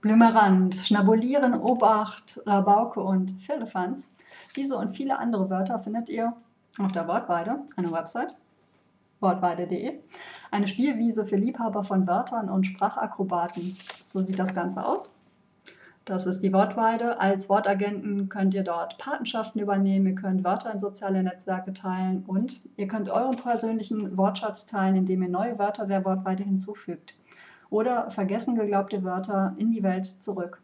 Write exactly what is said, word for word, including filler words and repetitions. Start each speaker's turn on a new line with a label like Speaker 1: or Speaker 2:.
Speaker 1: Blümerand, Schnabulieren, Obacht, Rabauke und Firlefanz. Diese und viele andere Wörter findet ihr auf der Wortweide, eine Website, wortweide punkt de. Eine Spielwiese für Liebhaber von Wörtern und Sprachakrobaten. So sieht das Ganze aus. Das ist die Wortweide. Als Wortagenten könnt ihr dort Patenschaften übernehmen, ihr könnt Wörter in soziale Netzwerke teilen und ihr könnt euren persönlichen Wortschatz teilen, indem ihr neue Wörter der Wortweide hinzufügt oder vergessen geglaubte Wörter in die Welt zurück.